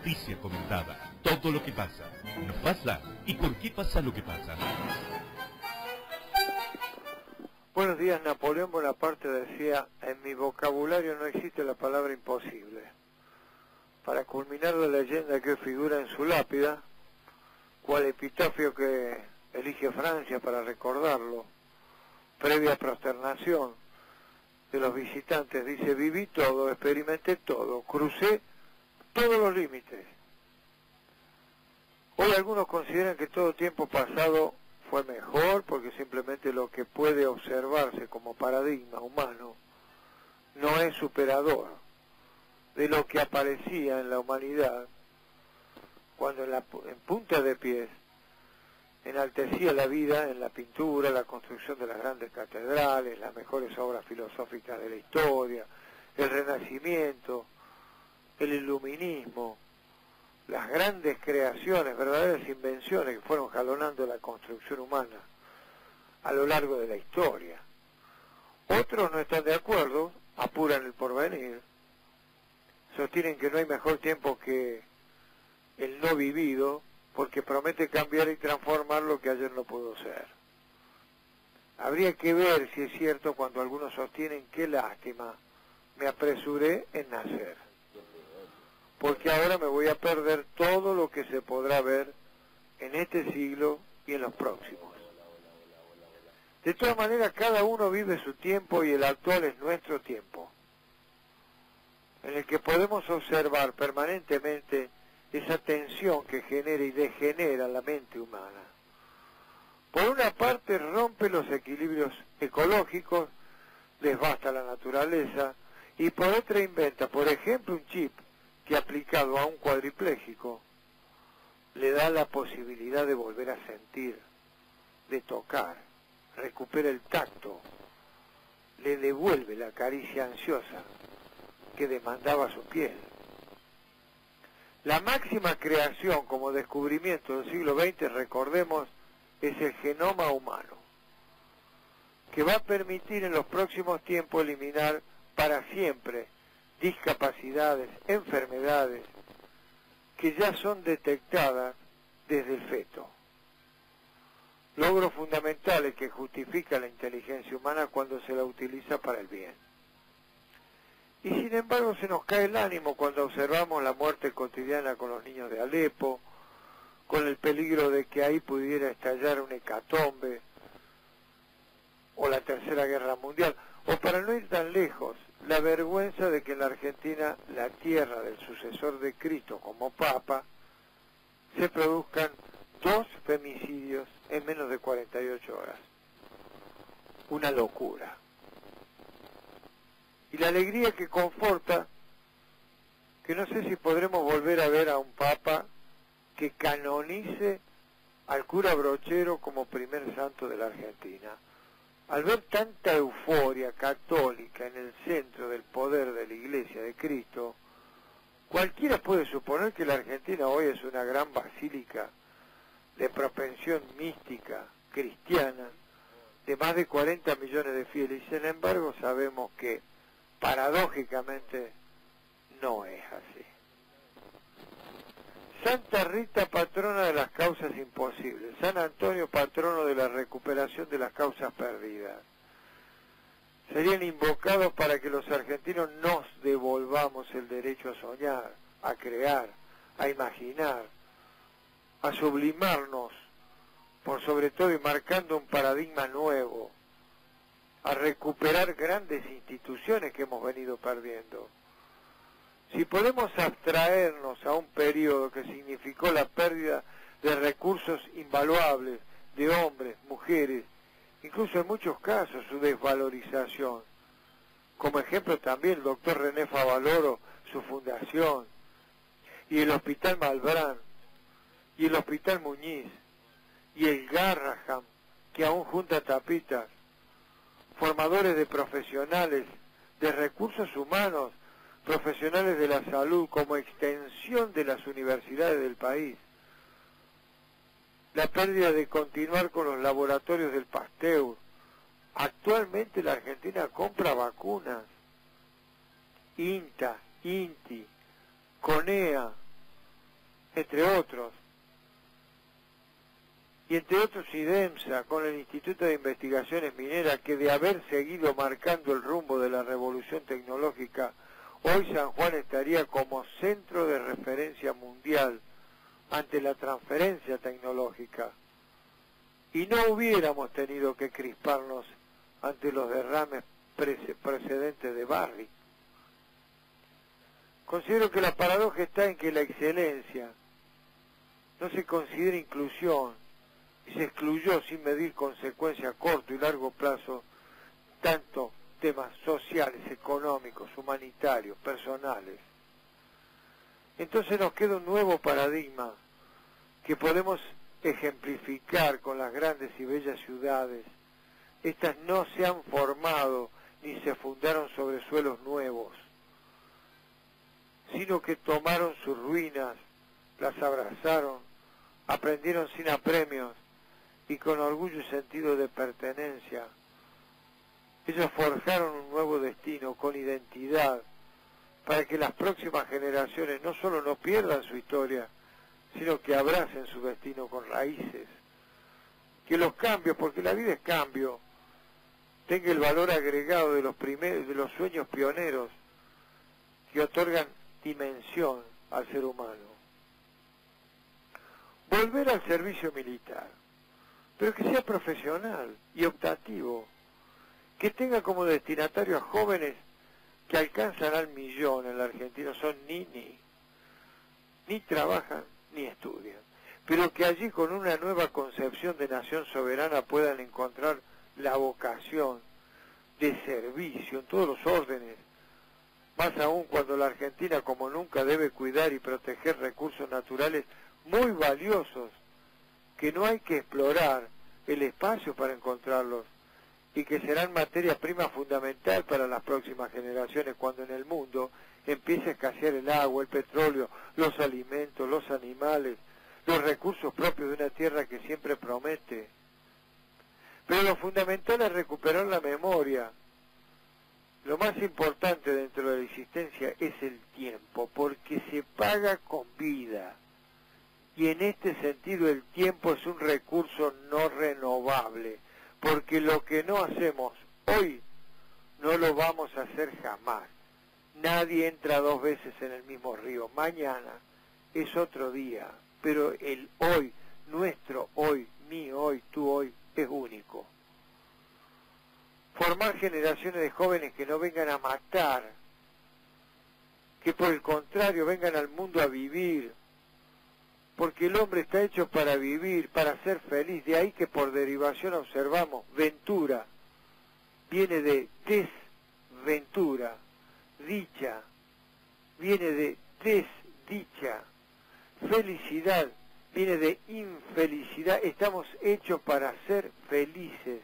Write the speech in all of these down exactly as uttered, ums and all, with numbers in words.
noticia comentada, todo lo que pasa, nos pasa y por qué pasa lo que pasa. Buenos días. Napoleón Bonaparte decía: en mi vocabulario no existe la palabra imposible. Para culminar la leyenda que figura en su lápida, cual epitafio que elige Francia para recordarlo, previa prosternación de los visitantes, dice: viví todo, experimenté todo, crucé todos los límites. Hoy algunos consideran que todo tiempo pasado fue mejor porque simplemente lo que puede observarse como paradigma humano no es superador de lo que aparecía en la humanidad cuando en, la, en punta de pies enaltecía la vida en la pintura, la construcción de las grandes catedrales, las mejores obras filosóficas de la historia, el Renacimiento, el Iluminismo, las grandes creaciones, verdaderas invenciones que fueron jalonando la construcción humana a lo largo de la historia. Otros no están de acuerdo, apuran el porvenir, sostienen que no hay mejor tiempo que el no vivido, porque promete cambiar y transformar lo que ayer no pudo ser. Habría que ver si es cierto cuando algunos sostienen: qué lástima, me apresuré en nacer, porque ahora me voy a perder todo lo que se podrá ver en este siglo y en los próximos. De todas maneras, cada uno vive su tiempo y el actual es nuestro tiempo, en el que podemos observar permanentemente esa tensión que genera y degenera la mente humana. Por una parte rompe los equilibrios ecológicos, devasta la naturaleza, y por otra inventa, por ejemplo, un chip que aplicado a un cuadripléjico le da la posibilidad de volver a sentir, de tocar, recupera el tacto, le devuelve la caricia ansiosa que demandaba su piel. La máxima creación como descubrimiento del siglo veinte, recordemos, es el genoma humano, que va a permitir en los próximos tiempos eliminar para siempre discapacidades, enfermedades que ya son detectadas desde el feto. Logros fundamentales que justifica la inteligencia humana cuando se la utiliza para el bien. Y sin embargo se nos cae el ánimo cuando observamos la muerte cotidiana con los niños de Alepo, con el peligro de que ahí pudiera estallar una hecatombe, o la Tercera Guerra Mundial, o para no ir tan lejos, la vergüenza de que en la Argentina, la tierra del sucesor de Cristo como Papa, se produzcan dos femicidios en menos de cuarenta y ocho horas. Una locura. Y la alegría que conforta, que no sé si podremos volver a ver a un Papa que canonice al cura Brochero como primer santo de la Argentina. Al ver tanta euforia católica en el centro del poder de la Iglesia de Cristo, cualquiera puede suponer que la Argentina hoy es una gran basílica de propensión mística cristiana de más de cuarenta millones de fieles, y sin embargo sabemos que paradójicamente no es así. Santa Rita, patrona de las causas imposibles. San Antonio, patrono de la recuperación de las causas perdidas. Serían invocados para que los argentinos nos devolvamos el derecho a soñar, a crear, a imaginar, a sublimarnos, por sobre todo y marcando un paradigma nuevo, a recuperar grandes instituciones que hemos venido perdiendo. Si podemos abstraernos a un periodo que significó la pérdida de recursos invaluables, de hombres, mujeres, incluso en muchos casos su desvalorización, como ejemplo también el doctor René Favaloro, su fundación, y el Hospital Malbrán, y el Hospital Muñiz, y el Garraham, que aún junta tapitas, formadores de profesionales, de recursos humanos, profesionales de la salud como extensión de las universidades del país, la pérdida de continuar con los laboratorios del Pasteur. Actualmente la Argentina compra vacunas, INTA, INTI, CONEA, entre otros. Y entre otros IDEMSA, con el Instituto de Investigaciones Mineras, que de haber seguido marcando el rumbo de la revolución tecnológica, hoy San Juan estaría como centro de referencia mundial ante la transferencia tecnológica. Y no hubiéramos tenido que crisparnos ante los derrames precedentes de Barrick. Considero que la paradoja está en que la excelencia no se considera inclusión y se excluyó sin medir consecuencias a corto y largo plazo tanto temas sociales, económicos, humanitarios, personales. Entonces nos queda un nuevo paradigma que podemos ejemplificar con las grandes y bellas ciudades. Estas no se han formado ni se fundaron sobre suelos nuevos, sino que tomaron sus ruinas, las abrazaron, aprendieron sin apremios y con orgullo y sentido de pertenencia. Ellos forjaron un nuevo destino con identidad para que las próximas generaciones no solo no pierdan su historia, sino que abracen su destino con raíces. Que los cambios, porque la vida es cambio, tenga el valor agregado de los primeros, de los sueños pioneros que otorgan dimensión al ser humano. Volver al servicio militar, pero que sea profesional y optativo, que tenga como destinatario a jóvenes que alcanzan al millón en la Argentina, son ni-ni, ni trabajan ni estudian, pero que allí con una nueva concepción de nación soberana puedan encontrar la vocación de servicio en todos los órdenes, más aún cuando la Argentina como nunca debe cuidar y proteger recursos naturales muy valiosos, que no hay que explorar el espacio para encontrarlos, y que serán materia prima fundamental para las próximas generaciones cuando en el mundo empiece a escasear el agua, el petróleo, los alimentos, los animales, los recursos propios de una tierra que siempre promete. Pero lo fundamental es recuperar la memoria. Lo más importante dentro de la existencia es el tiempo, porque se paga con vida. Y en este sentido el tiempo es un recurso no renovable, porque lo que no hacemos hoy no lo vamos a hacer jamás. Nadie entra dos veces en el mismo río. Mañana es otro día, pero el hoy, nuestro hoy, mi hoy, tu hoy, es único. Formar generaciones de jóvenes que no vengan a matar, que por el contrario vengan al mundo a vivir, porque el hombre está hecho para vivir, para ser feliz. De ahí que por derivación observamos ventura, viene de desventura, dicha, viene de desdicha, felicidad, viene de infelicidad. Estamos hechos para ser felices,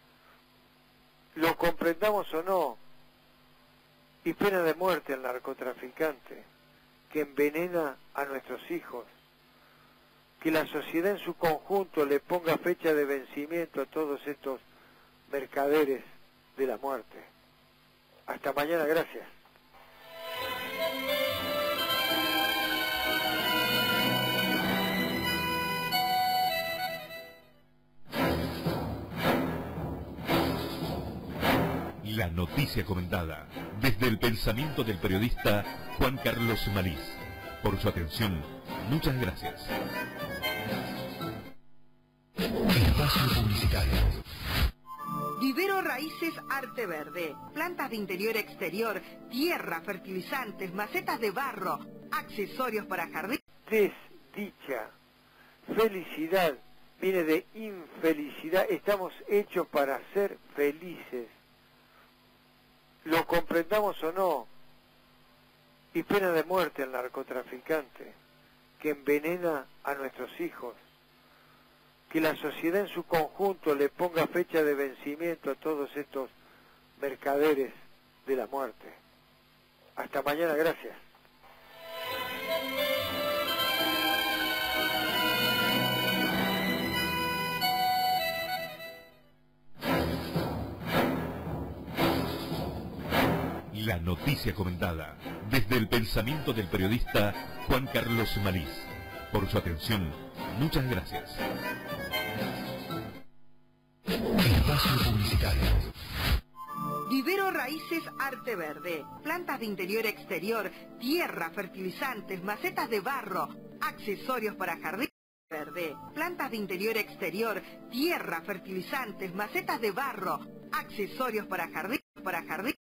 lo comprendamos o no. Y pena de muerte al narcotraficante que envenena a nuestros hijos. Que la sociedad en su conjunto le ponga fecha de vencimiento a todos estos mercaderes de la muerte. Hasta mañana, gracias. La noticia comentada desde el pensamiento del periodista Juan Carlos Malís. Por su atención, muchas gracias. Espacio publicitario. Vivero Raíces Arte Verde. Plantas de interior exterior, tierra, fertilizantes, macetas de barro, accesorios para jardín. Desdicha, felicidad, viene de infelicidad. Estamos hechos para ser felices, lo comprendamos o no. Y pena de muerte al narcotraficante que envenena a nuestros hijos. Que la sociedad en su conjunto le ponga fecha de vencimiento a todos estos mercaderes de la muerte. Hasta mañana, gracias. La noticia comentada desde el pensamiento del periodista Juan Carlos Malís. Por su atención, muchas gracias. Espacio publicitario. Vivero Raíces Arte Verde. Plantas de interior exterior, tierra, fertilizantes, macetas de barro, accesorios para jardín verde. Plantas de interior exterior, tierra, fertilizantes, macetas de barro, accesorios para jardín, para jardín.